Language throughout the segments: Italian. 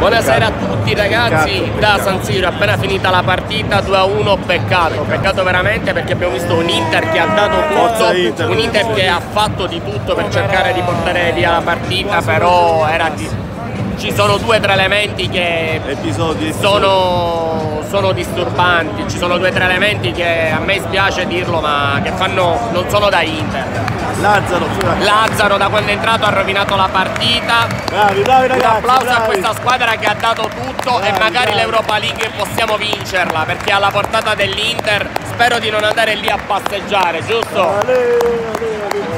Buonasera a tutti ragazzi, da San Siro, appena finita la partita 2-1, peccato veramente, perché abbiamo visto un Inter che ha dato tutto, un Inter che ha fatto di tutto per cercare di portare via la partita, però ci sono due o tre elementi che sono disturbanti, ci sono due o tre elementi che a me spiace dirlo, ma che non sono da Inter. Lazzaro da quando è entrato ha rovinato la partita. Bravi ragazzi, un applauso a bravi. questa squadra che ha dato tutto, e magari l'Europa League possiamo vincerla, perché alla portata dell'Inter. Spero di non andare lì a passeggiare, giusto?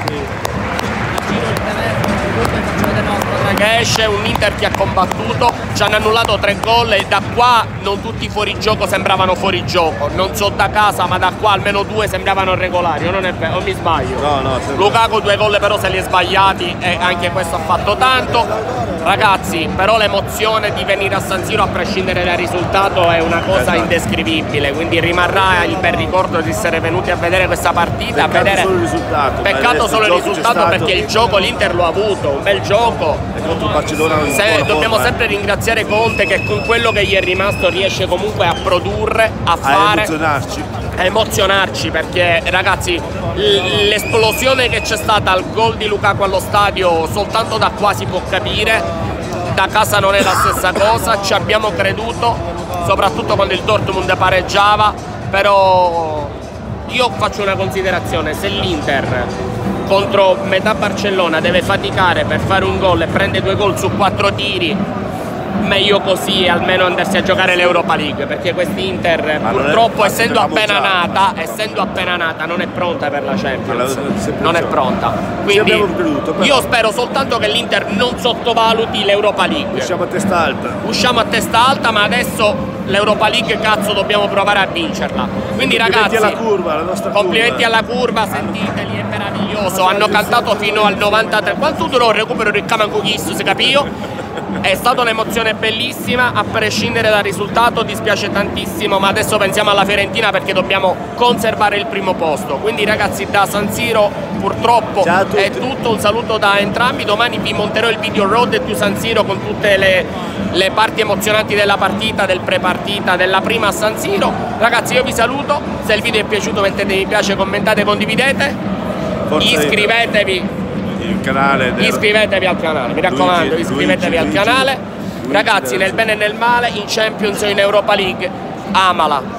Che esce un Inter che ha combattuto, ci hanno annullato 3 gol e da qua non tutti i fuorigioco sembravano fuorigioco, non so da casa, ma da qua almeno 2 sembravano regolari, non è vero, o mi sbaglio? No, Lukaku 2 gol però se li è sbagliati e anche questo ha fatto tanto. Ragazzi, però l'emozione di venire a San Siro a prescindere dal risultato è una cosa indescrivibile, quindi rimarrà il bel ricordo di essere venuti a vedere questa partita. Peccato solo il risultato perché il gioco l'Inter lo ha avuto, un bel gioco. Dobbiamo sempre ringraziare Conte, che con quello che gli è rimasto riesce comunque a produrre, a fare, a emozionarci, perché ragazzi l'esplosione che c'è stata al gol di Lukaku allo stadio soltanto da qua si può capire, da casa non è la stessa cosa, ci abbiamo creduto soprattutto quando il Dortmund pareggiava, però io faccio una considerazione: se l'Inter contro metà Barcellona deve faticare per fare un gol e prende 2 gol su 4 tiri, meglio così e almeno andarsi a giocare l'Europa League, perché quest'Inter purtroppo essendo appena nata non è pronta per la Champions, non è pronta, quindi io spero soltanto che l'Inter non sottovaluti l'Europa League. Usciamo a testa alta, ma adesso l'Europa League cazzo dobbiamo provare a vincerla, quindi ragazzi complimenti alla curva, sentiteli, è meraviglioso, hanno cantato fino al 93. Quanto durò il recupero del Camancughis, si capio? È stata un'emozione bellissima, a prescindere dal risultato dispiace tantissimo, ma adesso pensiamo alla Fiorentina perché dobbiamo conservare il primo posto. Quindi ragazzi, da San Siro purtroppo è tutto, un saluto da entrambi, domani vi monterò il video Road to San Siro con tutte le parti emozionanti della partita, del pre-partita, della prima a San Siro. Ragazzi, io vi saluto, se il video è piaciuto mettete mi piace, commentate, condividete, iscrivetevi al canale, mi raccomando, iscrivetevi al canale. Ragazzi, nel bene e nel male, in Champions o in Europa League, amala.